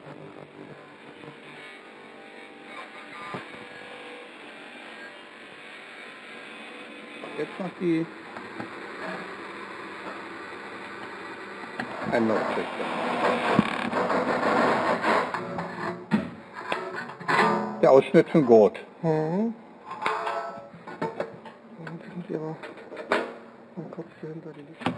Jetzt noch die Einlaufschächte. Der Ausschnitt von Gurt. Mhm. Dann sind sie aber am Kopf dahinter die Lichter.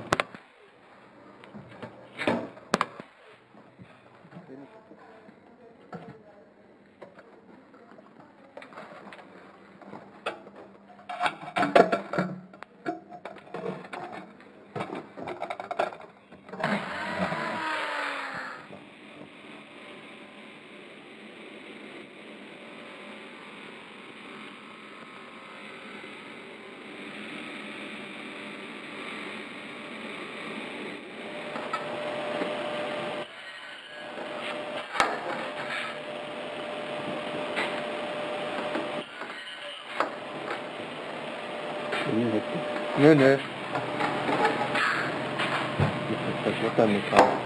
Nee. Das wird dann nicht raus.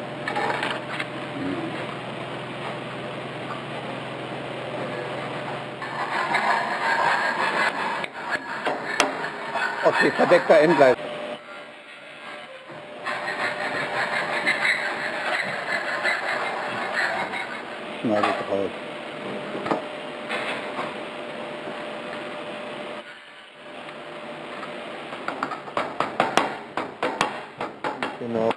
Okay, verdeckter Endgleis. Schneide ich raus. Genau.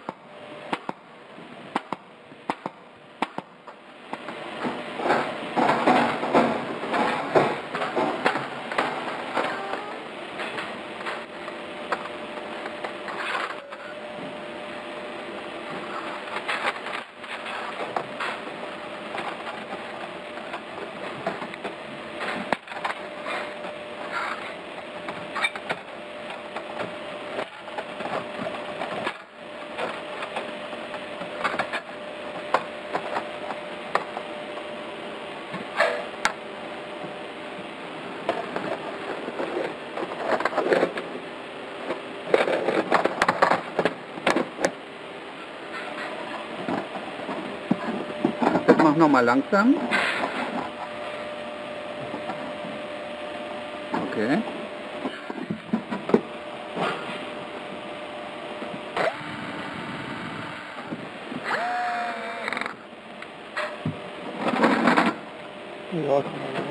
Mach noch mal langsam. Okay. Ja,